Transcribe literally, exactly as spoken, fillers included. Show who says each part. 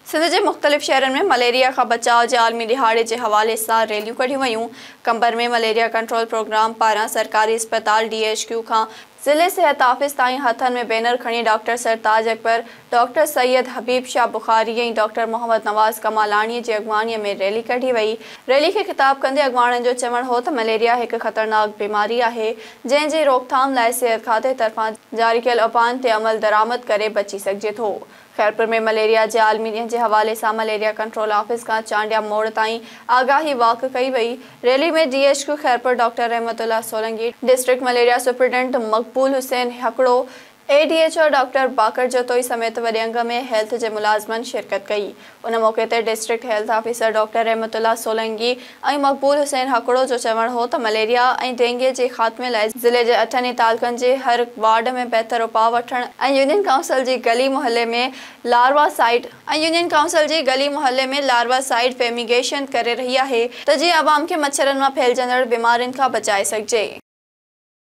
Speaker 1: सिंध के मुख़्तलिफ़ शहरन में मलेरिया का बचाव जे आलमी दिहाड़े के हवाले से रैलियों कढ़ियूं वयूं। कंबर में मलेरिया कंट्रोल प्रोग्राम पारा सरकारी अस्पताल डी एच क्यू का ज़िले सेहत ऑफिस ताईं हथन में बैनर खड़ी डॉक्टर सरताज अकबर, डॉक्टर सैयद हबीब शाह बुखारी और डॉक्टर मोहम्मद नवाज कमालानी की अगवानी में रैली कढ़ी वई। रैली के खिताब कंदे अगवाणन जो चवण हो तो मलेरिया एक खतरनाक बीमारी है जैसे रोकथाम लाइ सेहत खाते तरफा जारी कियल अपान ते अमल दरामद करे बची सके तो। खैरपुर में मलेरिया के आलमी ॾींहं के हवाले से मलेरिया कंट्रोल ऑफिस का चांडिया मोड़ ताईं आगाही वाक कई वई। रैली में D H Q Khairpur doctor Rahmatullah Solangi, district malaria superintendent Maqbool Hussain Hakro, A D H O doctor Baqar Jatoi समेत वॾे अंग में हेल्थ के मुलाजमन शिरकत कई। उन मौके ते district health officer doctor Rahmatullah Solanki और मकबूल हुसैन हकड़ो जो चवण हो तो मलेरिया और डेंगू के खात्मे लाइ ज़िले के अठनि तालुकनि के हर वार्ड में बेहतर उपाउ वठण और यूनियन काउंसिल की गली मोहल्ले में लार्वा साइट यूनियन काउंसिल की गली मोहल्ले में लार्वा साइट फेमिगेशन करे रही है तो जी आवाम के मच्छरन में फैलजंदड़ बीमारियों का बचाए सके।